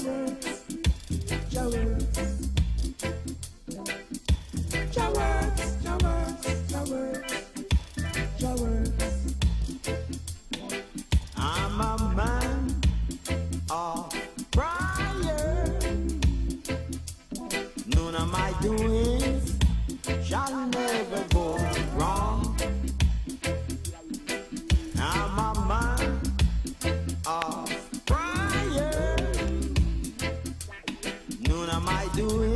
I'm a man of prayer. None of my doings shall never go wrong. I'm a man of prayer. None of my doings